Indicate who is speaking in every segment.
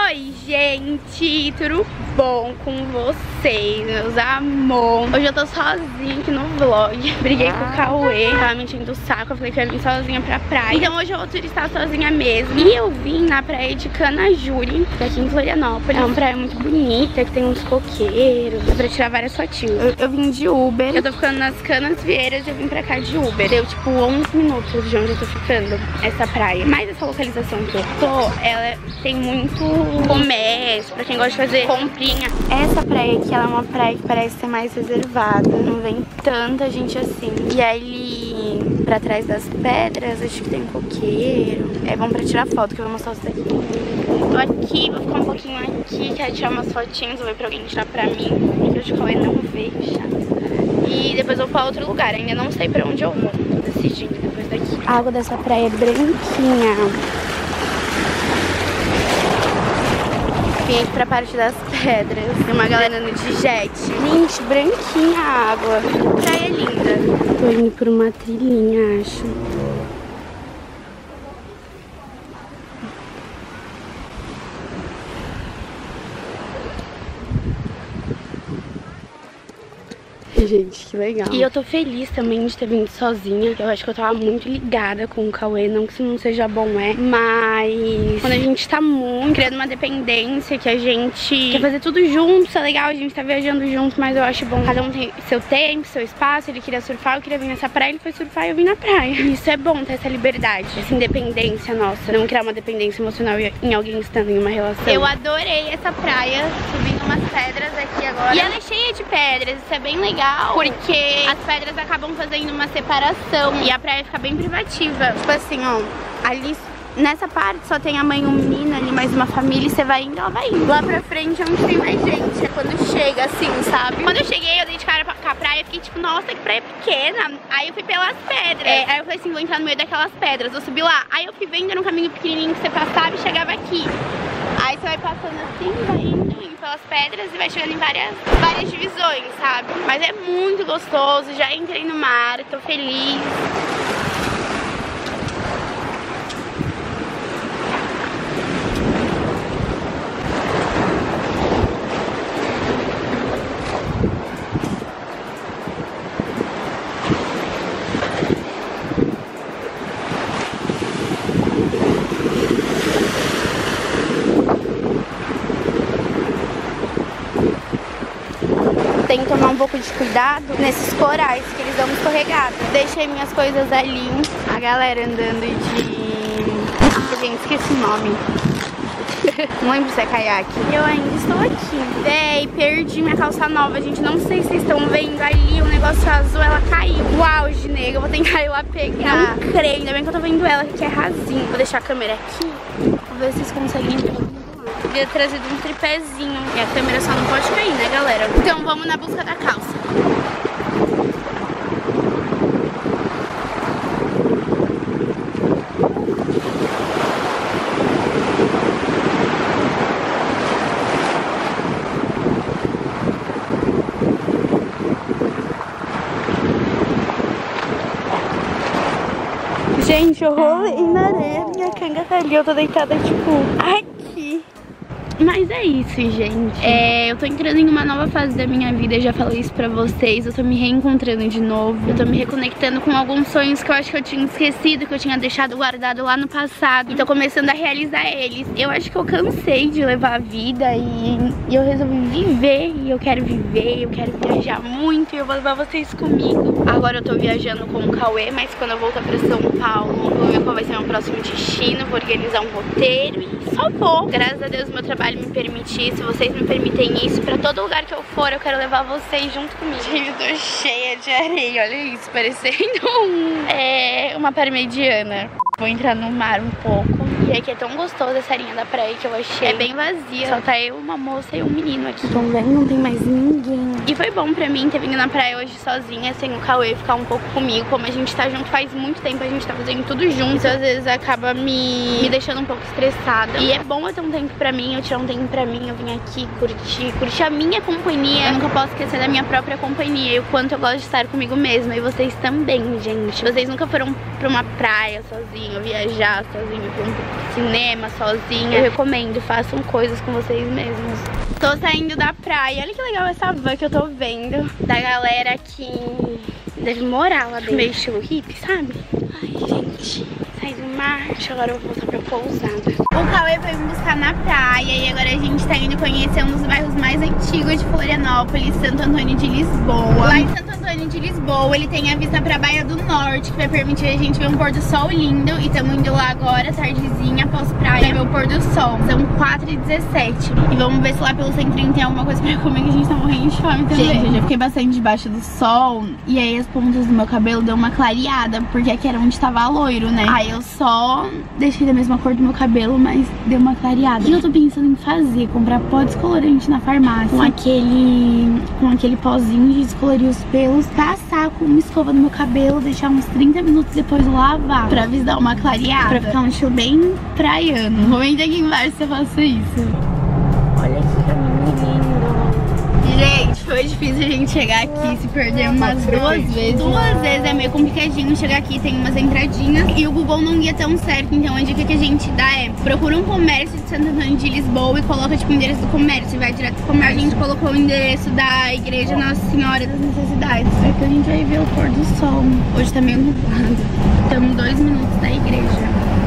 Speaker 1: Oi, gente, tudo bom com vocês, meus amores? Hoje eu tô sozinha aqui no vlog. Briguei com o Cauê, tava me enchendo o saco, eu falei que eu ia vir sozinha pra praia. Então hoje eu vou turistar sozinha mesmo. E eu vim na praia de Canajure, que é aqui em Florianópolis. É uma praia muito bonita, que tem uns coqueiros, dá pra tirar várias fotinhas. Eu vim de Uber, eu tô ficando nas Canasvieiras e eu vim pra cá de Uber. Deu tipo 11 minutos de onde eu tô ficando, essa praia. Mas essa localização que eu tô, ela tem muito comércio, pra quem gosta de fazer comprinha. Essa praia aqui, ela é uma praia que parece ser mais reservada, não vem tanta gente assim. E aí, pra trás das pedras, acho que tem coqueiro. É bom pra tirar foto, que eu vou mostrar isso daqui. Tô aqui, vou ficar um pouquinho aqui, quero tirar umas fotinhas, vou ver pra alguém tirar pra mim, porque eu acho que o Cauê não veio, chato. E depois eu vou pra outro lugar, ainda não sei pra onde eu vou, tô decidindo depois daqui. A água dessa praia é branquinha. Vim aqui pra parte das pedras. Tem uma galera andando de jet. Gente, branquinha a água. Praia linda. Tô indo por uma trilhinha, acho. Gente, que legal. E eu tô feliz também de ter vindo sozinha. Eu acho que eu tava muito ligada com o Cauê. Não que isso não seja bom, mas quando a gente tá muito criando uma dependência, que a gente quer fazer tudo junto, isso é legal, a gente tá viajando junto, mas eu acho bom. Cada um tem seu tempo, seu espaço. Ele queria surfar, eu queria vir nessa praia. Ele foi surfar e eu vim na praia. E isso é bom, ter essa liberdade, essa independência nossa. Não criar uma dependência emocional em alguém estando em uma relação. Eu adorei essa praia, subindo umas pedras aqui agora. E ela é cheia de pedras, isso é bem legal. Porque as pedras acabam fazendo uma separação e a praia fica bem privativa. Tipo assim, ó, ali nessa parte só tem a mãe e o menino, ali mais uma família, e você vai indo, ela vai indo. Lá pra frente é onde tem mais gente, é quando chega assim, sabe? Quando eu cheguei, eu dei de cara com a praia, eu fiquei tipo, nossa, que praia pequena. Aí eu fui pelas pedras, aí eu falei assim, vou entrar no meio daquelas pedras, eu subi lá. Aí eu fui vendo, era um caminho pequenininho que você passava e chegava aqui. Aí você vai passando assim, vai indo pelas pedras e vai chegando em várias divisões, sabe? Mas é muito gostoso, já entrei no mar, tô feliz. Tem que tomar um pouco de cuidado nesses corais, que eles dão uma escorregada. Deixei minhas coisas ali, a galera andando de... Ah, gente, esqueci o nome. Não lembro se é caiaque. Eu ainda estou aqui. Véi, perdi minha calça nova, gente. Não sei se vocês estão vendo ali, o negócio azul, ela caiu. Uau, nega, eu vou tentar ir lá pegar. Não creio, ainda bem que eu tô vendo ela, que é rasinho. Vou deixar a câmera aqui, vou ver se vocês conseguem ver. Podia ter trazido um tripézinho. E a câmera só não pode cair, né, galera? Então vamos na busca da calça. Gente, eu rolei na areia, minha canga tá ali, eu tô deitada tipo aqui. Mas é isso, gente. Eu tô entrando em uma nova fase da minha vida, eu já falei isso pra vocês. Eu tô me reencontrando de novo. Eu tô me reconectando com alguns sonhos que eu acho que eu tinha esquecido, que eu tinha deixado guardado lá no passado. E tô começando a realizar eles. Eu acho que eu cansei de levar a vida e eu resolvi viver. E eu quero viver, eu quero viajar muito e eu vou levar vocês comigo. Agora eu tô viajando com o Cauê, mas quando eu voltar pra São Paulo, eu vou ver qual vai ser meu próximo destino, vou organizar um roteiro e só vou. Graças a Deus meu trabalho me permitir, se vocês me permitem isso, pra todo lugar que eu for, eu quero levar vocês junto comigo. Gente, eu tô cheia de areia, olha isso, parecendo uma parmegiana. Vou entrar no mar um pouco. E aqui é tão gostoso essa arinha da praia que eu achei. É bem vazia. Só tá eu, uma moça e um menino aqui. Estão vendo? Não tem mais ninguém. E foi bom pra mim ter vindo na praia hoje sozinha, sem o Cauê ficar um pouco comigo. Como a gente tá junto faz muito tempo, a gente tá fazendo tudo junto. Isso às vezes acaba me deixando um pouco estressada. E é bom eu ter um tempo pra mim, eu tirar um tempo pra mim, eu vim aqui curtir a minha companhia. Eu nunca posso esquecer da minha própria companhia e o quanto eu gosto de estar comigo mesma. E vocês também, gente. Vocês nunca foram pra uma praia sozinho, viajar sozinho, cinema sozinha, eu recomendo, façam coisas com vocês mesmos. Tô saindo da praia, olha que legal essa van que eu tô vendo, da galera que deve morar lá dentro, meio estilo hippie, sabe? Ai, gente, saí do marcha, agora eu vou voltar pra pousada. O Cauê foi me buscar na praia e agora a gente tá indo conhecer um dos bairros mais antigos de Florianópolis, Santo Antônio de Lisboa. Lá em Santo Antônio de Lisboa, ele tem a vista pra Baía do Norte, que vai permitir a gente ver um pôr do sol lindo. E estamos indo lá agora, tardezinha, após praia, ver o pôr do sol. São 4h17. E vamos ver se lá pelo centrinho tem alguma coisa pra comer, que a gente tá morrendo de fome também. Gente, eu já fiquei bastante debaixo do sol e aí as pontas do meu cabelo deu uma clareada, porque aqui era onde tava loiro, né? Aí eu só deixei da mesma cor do meu cabelo, mas deu uma clareada. O que eu tô pensando em fazer? Comprar pó descolorante na farmácia, com aquele pozinho de descolorir os pelos, passar com uma escova no meu cabelo, deixar uns 30 minutos depois lavar, pra ver se dá uma clareada, pra ficar um estilo bem praiano. Comenta aqui embaixo se eu faço isso. Olha que caminho lindo. Gente, foi difícil a gente chegar aqui, se perder umas 2 vezes. 2 vezes é meio complicadinho chegar aqui, tem umas entradinhas e o Google não guia tão certo, então a dica que a gente dá é: procura um comércio de Santo Antônio de Lisboa e coloca tipo o endereço do comércio e vai direto pro comércio. A gente colocou o endereço da igreja Nossa Senhora das Necessidades. Aqui a gente vai ver o pôr do sol. Hoje tá meio nublado. Estamos 2 minutos da igreja.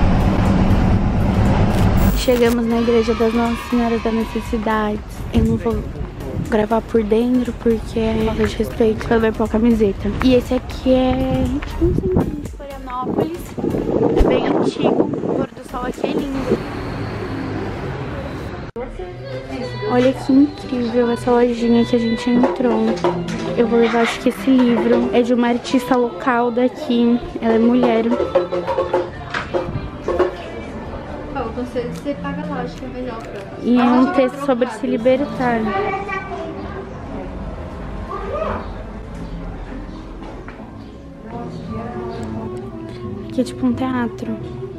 Speaker 1: Chegamos na igreja das Nossa Senhora das Necessidades. Eu não vou gravar por dentro porque é falta de respeito, vai ver pela camiseta. E esse aqui é tipo um centro de Florianópolis, é bem antigo, o pôr do sol aqui é lindo. Olha que incrível essa lojinha que a gente entrou. Eu vou levar, acho que esse livro é de uma artista local daqui, ela é mulher.
Speaker 2: O conselho você paga lá, acho que é melhor pra...
Speaker 1: E é um texto sobre se libertar. Aqui é tipo um teatro.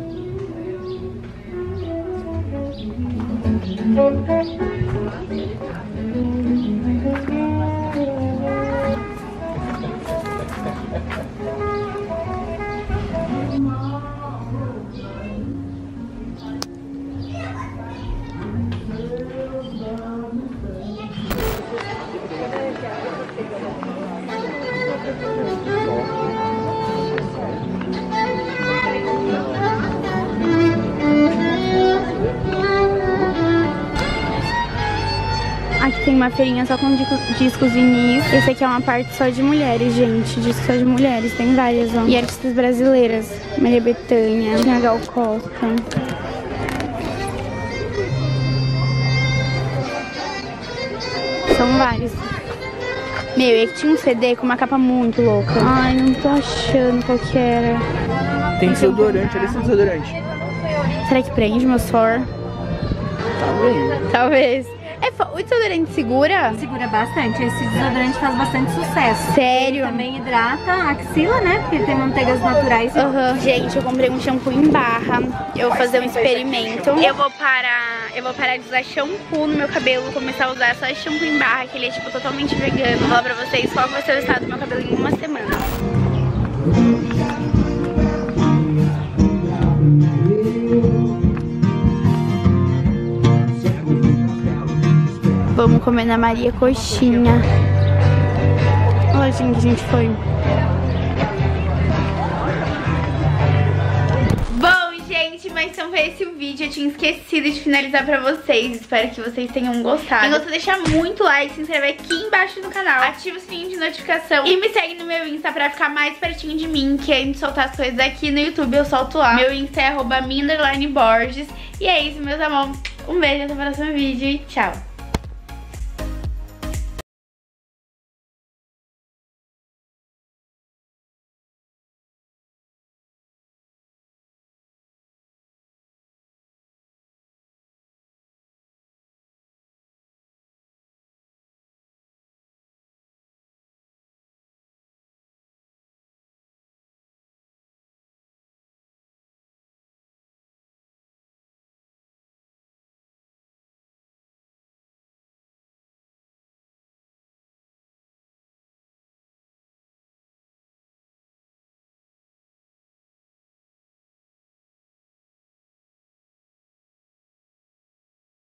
Speaker 1: Aqui tem uma feirinha só com discos vinis. Esse aqui é uma parte só de mulheres, gente. Discos só de mulheres, tem várias, ó. E artistas brasileiras. Maria Bethânia, Tina Gal Costa. São vários. Meu, e aqui tinha um CD com uma capa muito louca. Ai, não tô achando qual que era.
Speaker 3: Tem desodorante, olha esse desodorante.
Speaker 1: Será que prende meu suor?
Speaker 3: Talvez.
Speaker 1: Talvez. O desodorante segura?
Speaker 2: Segura bastante, esse desodorante faz bastante sucesso.
Speaker 1: Sério?
Speaker 2: Ele também hidrata a axila, né? Porque tem manteigas naturais.
Speaker 1: Gente, eu comprei um shampoo em barra. Eu vou fazer um experimento. Eu vou parar de usar shampoo no meu cabelo, começar a usar só shampoo em barra, que ele é tipo totalmente vegano. Vou falar pra vocês qual vai ser o resultado do meu cabelo em uma semana. Vamos comer na Maria Coxinha. Olha, gente, a gente foi. Bom, gente, mas então foi esse o vídeo. Eu tinha esquecido de finalizar pra vocês. Espero que vocês tenham gostado. Quem gostou, deixa muito like, se inscreve aqui embaixo no canal, ativa o sininho de notificação e me segue no meu Insta pra ficar mais pertinho de mim, que antes de soltar as coisas aqui no YouTube eu solto lá. Meu Insta é @mi_borges. E é isso, meus amores. Um beijo, até o próximo vídeo e tchau.